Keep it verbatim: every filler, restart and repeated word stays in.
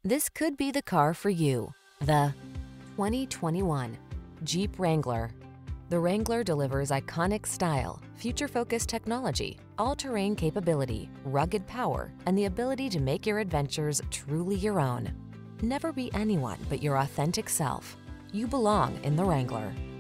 This could be the car for you. The twenty twenty-one Jeep Wrangler. The Wrangler delivers iconic style, future-focused technology, all-terrain capability, rugged power, and the ability to make your adventures truly your own. Never be anyone but your authentic self. You belong in the Wrangler.